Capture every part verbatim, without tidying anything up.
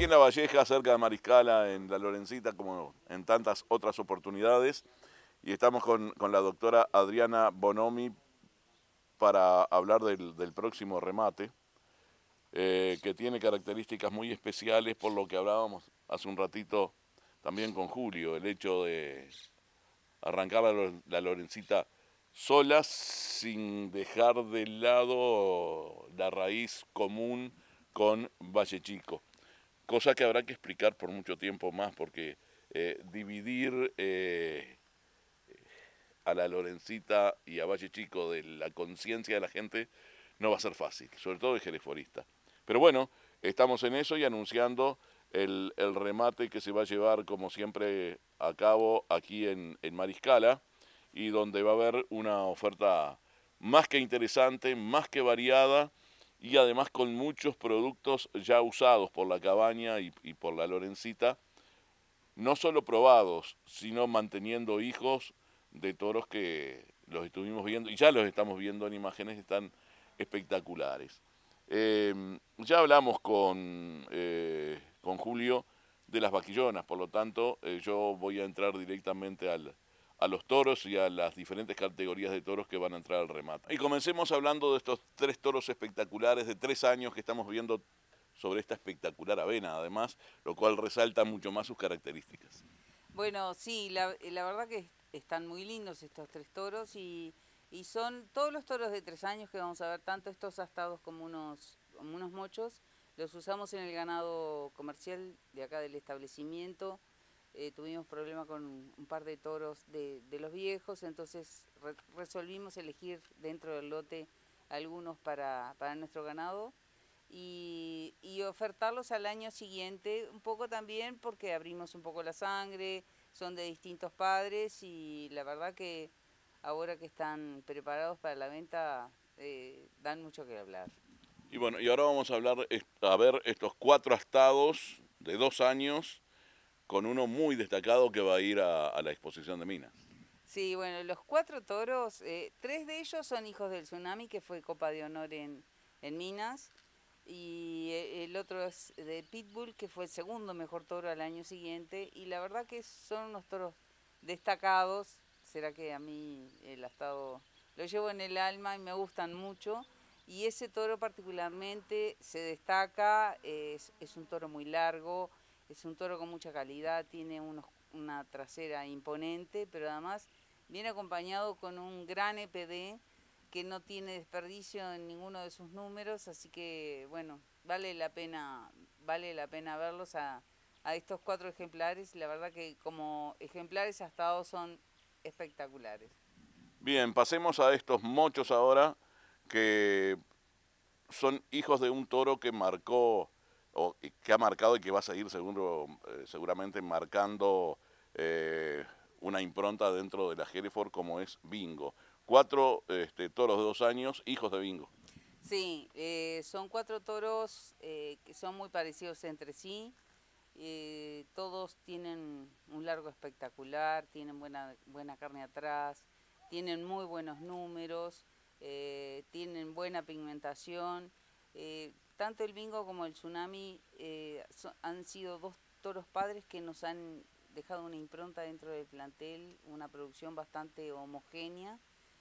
aquí en La Valleja, cerca de Mariscala, en La Lorencita, como en tantas otras oportunidades. Y estamos con, con la doctora Adriana Bonomi para hablar del, del próximo remate, eh, que tiene características muy especiales, por lo que hablábamos hace un ratito también con Julio, el hecho de arrancar la, la Lorencita sola sin dejar de lado la raíz común con Valle Chico. Cosa que habrá que explicar por mucho tiempo más, porque eh, dividir eh, a la Lorencita y a Valle Chico de la conciencia de la gente no va a ser fácil, sobre todo de jereforista. Pero bueno, estamos en eso y anunciando el, el remate que se va a llevar, como siempre, a cabo aquí en, en Mariscala, y donde va a haber una oferta más que interesante, más que variada, y además con muchos productos ya usados por la cabaña y, y por la Lorencita, no solo probados, sino manteniendo hijos de toros que los estuvimos viendo, y ya los estamos viendo en imágenes, están espectaculares. Eh, ya hablamos con, eh, con Julio de las vaquillonas, por lo tanto eh, yo voy a entrar directamente al, a los toros y a las diferentes categorías de toros que van a entrar al remate. Y comencemos hablando de estos tres toros espectaculares de tres años que estamos viendo sobre esta espectacular avena, además, lo cual resalta mucho más sus características. Bueno, sí, la, la verdad que están muy lindos estos tres toros y, y son todos los toros de tres años que vamos a ver, tanto estos astados como unos, como unos mochos, los usamos en el ganado comercial de acá del establecimiento. Eh, tuvimos problema con un, un par de toros de, de los viejos, entonces re, resolvimos elegir dentro del lote algunos para, para nuestro ganado. Y, y ofertarlos al año siguiente, un poco también porque abrimos un poco la sangre, son de distintos padres y la verdad que ahora que están preparados para la venta eh, dan mucho que hablar. Y bueno, y ahora vamos a hablar, a ver estos cuatro astados de dos años, con uno muy destacado que va a ir a, a la exposición de Minas. Sí, bueno, los cuatro toros, eh, tres de ellos son hijos del Tsunami, que fue Copa de Honor en, en Minas, y el otro es de Pitbull, que fue el segundo mejor toro al año siguiente, y la verdad que son unos toros destacados. Será que a mí el astado lo llevo en el alma y me gustan mucho, y ese toro particularmente se destaca, es, es un toro muy largo, es un toro con mucha calidad, tiene unos, una trasera imponente, pero además viene acompañado con un gran E P D que no tiene desperdicio en ninguno de sus números, así que bueno, vale la pena, vale la pena verlos a, a estos cuatro ejemplares. La verdad que como ejemplares astados son espectaculares. Bien, pasemos a estos mochos ahora, que son hijos de un toro que marcó, o que ha marcado y que va a seguir seguro, eh, seguramente marcando eh, una impronta dentro de la Hereford, como es Bingo. Cuatro este, toros de dos años, hijos de Bingo. Sí, eh, son cuatro toros eh, que son muy parecidos entre sí. Eh, todos tienen un largo espectacular, tienen buena, buena carne atrás, tienen muy buenos números, eh, tienen buena pigmentación. Eh, tanto el Bingo como el Tsunami eh, so, han sido dos toros padres que nos han dejado una impronta dentro del plantel, una producción bastante homogénea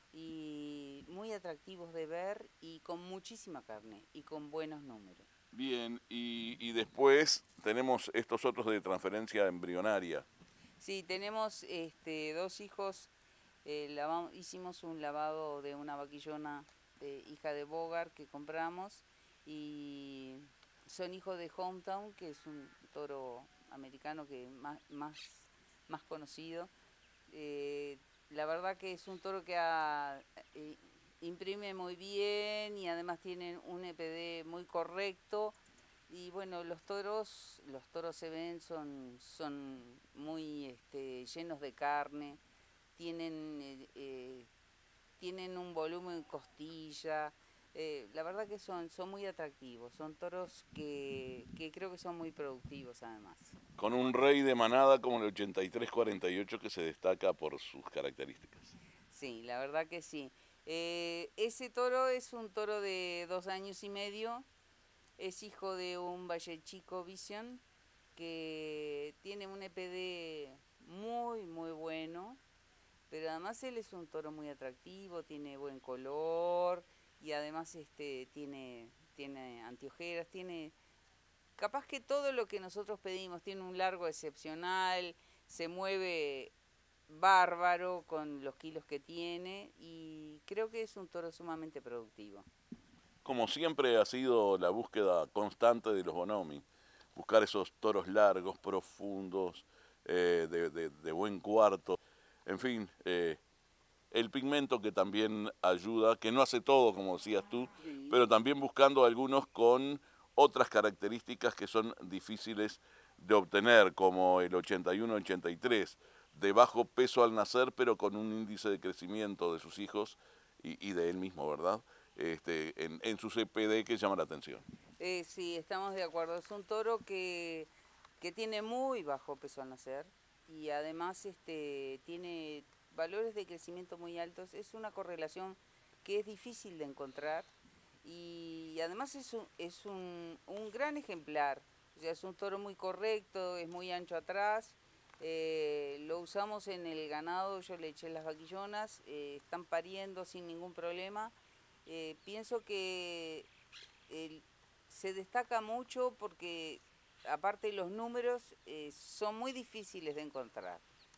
y muy atractivos de ver y con muchísima carne y con buenos números. Bien, y, y después tenemos estos otros de transferencia embrionaria. Sí, tenemos este, dos hijos. Eh, lavamos, hicimos un lavado de una vaquillona de hija de Bogart que compramos y son hijos de Hometown, que es un toro americano que más, más, más conocido. Eh, la verdad que es un toro que ha, eh, imprime muy bien y además tienen un E P D muy correcto. Y bueno, los toros, los toros se ven, son, son muy este, llenos de carne, tienen, eh, eh, tienen un volumen costilla. Eh, la verdad que son, son muy atractivos, son toros que, que creo que son muy productivos además. Con un rey de manada como el ochenta y tres cuarenta y ocho que se destaca por sus características. Sí, la verdad que sí. Eh, ese toro es un toro de dos años y medio, es hijo de un Valle Chico Vision que tiene un E P D muy, muy bueno, pero además él es un toro muy atractivo, tiene buen color y además este tiene, tiene anteojeras, tiene capaz que todo lo que nosotros pedimos, tiene un largo excepcional, se mueve bárbaro con los kilos que tiene y creo que es un toro sumamente productivo. Como siempre ha sido la búsqueda constante de los Bonomi, buscar esos toros largos, profundos, eh, de, de, de buen cuarto, en fin, eh, el pigmento que también ayuda, que no hace todo, como decías tú, Sí. pero también buscando algunos con otras características que son difíciles de obtener, como el ochenta y uno ochenta y tres, de bajo peso al nacer, pero con un índice de crecimiento de sus hijos y, y de él mismo, ¿verdad? Este, en, en su C P D que llama la atención. Eh, sí, estamos de acuerdo. Es un toro que, que tiene muy bajo peso al nacer y además este, tiene valores de crecimiento muy altos. Es una correlación que es difícil de encontrar y además es un, es un, un gran ejemplar. O sea, es un toro muy correcto, es muy ancho atrás. Eh, lo usamos en el ganado, yo le eché las vaquillonas, eh, están pariendo sin ningún problema. Eh, pienso que el, se destaca mucho porque aparte los números eh, son muy difíciles de encontrar.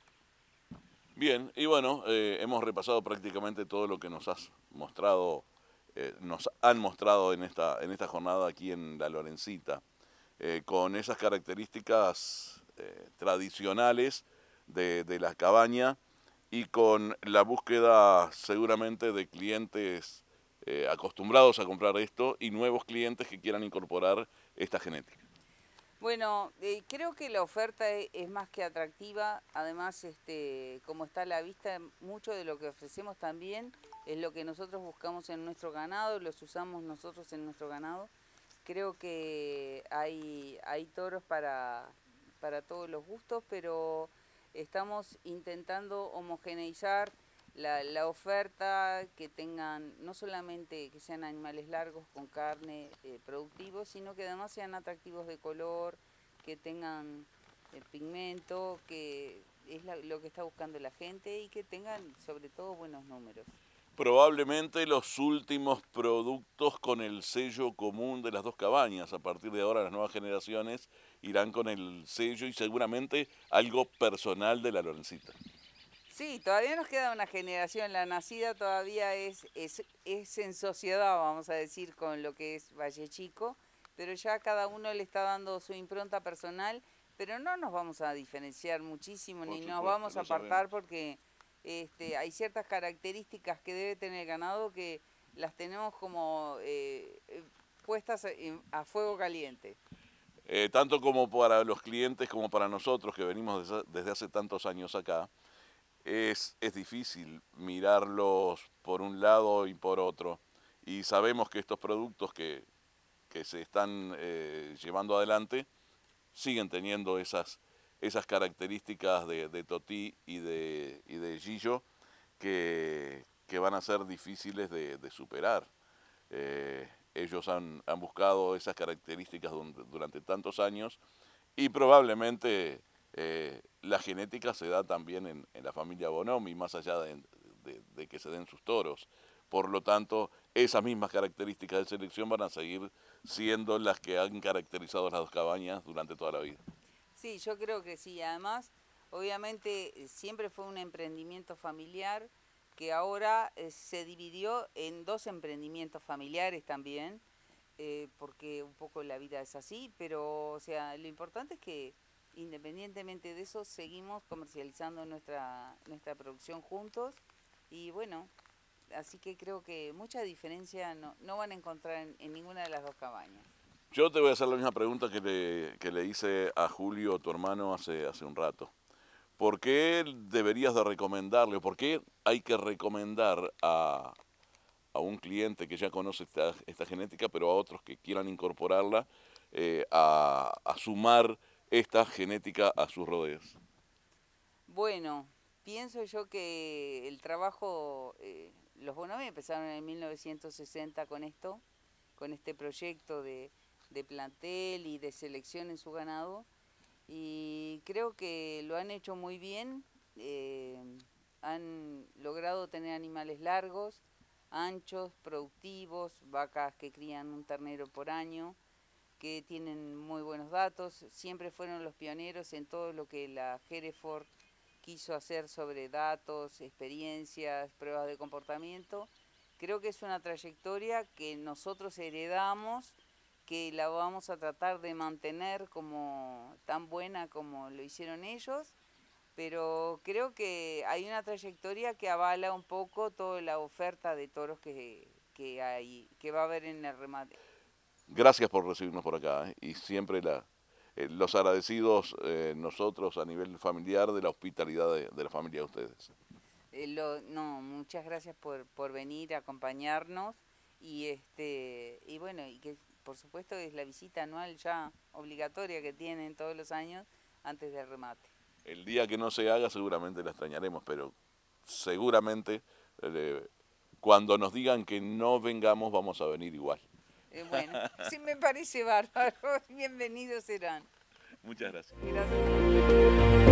Bien, y bueno, eh, hemos repasado prácticamente todo lo que nos has mostrado, eh, nos han mostrado en esta, en esta jornada aquí en La Lorencita, eh, con esas características eh, tradicionales de, de la cabaña y con la búsqueda seguramente de clientes eh, acostumbrados a comprar esto y nuevos clientes que quieran incorporar esta genética. Bueno, eh, creo que la oferta es, es más que atractiva, además este, como está a la vista, mucho de lo que ofrecemos también es lo que nosotros buscamos en nuestro ganado, los usamos nosotros en nuestro ganado. Creo que hay, hay toros para, para todos los gustos, pero estamos intentando homogeneizar la, la oferta, que tengan, no solamente que sean animales largos con carne, eh, productivos, sino que además sean atractivos de color, que tengan eh, pigmento, que es la, lo que está buscando la gente y que tengan sobre todo buenos números. Probablemente los últimos productos con el sello común de las dos cabañas. A partir de ahora las nuevas generaciones irán con el sello y seguramente algo personal de la Lorencita. Sí, todavía nos queda una generación, la nacida todavía es, es, es en sociedad, vamos a decir, con lo que es Valle Chico, pero ya cada uno le está dando su impronta personal, pero no nos vamos a diferenciar muchísimo, Por ni nos supuesto, vamos a lo apartar sabemos. porque este, hay ciertas características que debe tener el ganado que las tenemos como eh, eh, puestas en- a fuego caliente. Eh, tanto como para los clientes como para nosotros que venimos desde, desde hace tantos años acá, es, es difícil mirarlos por un lado y por otro. Y sabemos que estos productos que, que se están eh, llevando adelante siguen teniendo esas, esas características de, de Totí y de, y de Gillo que, que van a ser difíciles de, de superar. Eh, ellos han, han, buscado esas características durante tantos años y probablemente eh, la genética se da también en, en la familia Bonomi, más allá de, de, de que se den sus toros. Por lo tanto, esas mismas características de selección van a seguir siendo las que han caracterizado las dos cabañas durante toda la vida. Sí, yo creo que sí. Además, obviamente eh, siempre fue un emprendimiento familiar que ahora eh, se dividió en dos emprendimientos familiares también, eh, porque un poco la vida es así, pero o sea, lo importante es que independientemente de eso seguimos comercializando nuestra, nuestra producción juntos y bueno, así que creo que mucha diferencia no, no van a encontrar en, en ninguna de las dos cabañas. Yo te voy a hacer la misma pregunta que le, que le hice a Julio, tu hermano, hace, hace un rato. ¿Por qué deberías de recomendarle, o por qué hay que recomendar a, a un cliente que ya conoce esta, esta genética, pero a otros que quieran incorporarla, eh, a, a sumar esta genética a sus rodeos? Bueno, pienso yo que el trabajo, eh, los Bonomi empezaron en mil novecientos sesenta con esto, con este proyecto de, de plantel y de selección en su ganado. y creo que lo han hecho muy bien. Eh, han logrado tener animales largos, anchos, productivos, vacas que crían un ternero por año, que tienen muy buenos datos. Siempre fueron los pioneros en todo lo que la Hereford quiso hacer sobre datos, experiencias, pruebas de comportamiento. Creo que es una trayectoria que nosotros heredamos, que la vamos a tratar de mantener como tan buena como lo hicieron ellos, pero creo que hay una trayectoria que avala un poco toda la oferta de toros que, que, hay, que va a haber en el remate. Gracias por recibirnos por acá, ¿eh? Y siempre la, eh, los agradecidos eh, nosotros a nivel familiar de la hospitalidad de, de la familia de ustedes. Eh, lo, no, muchas gracias por, por venir a acompañarnos y este y bueno, y que por supuesto es la visita anual ya obligatoria que tienen todos los años antes del remate. El día que no se haga seguramente la extrañaremos, pero seguramente eh, cuando nos digan que no vengamos vamos a venir igual. Eh, bueno, sí me parece bárbaro, bienvenidos serán. Muchas gracias. Gracias.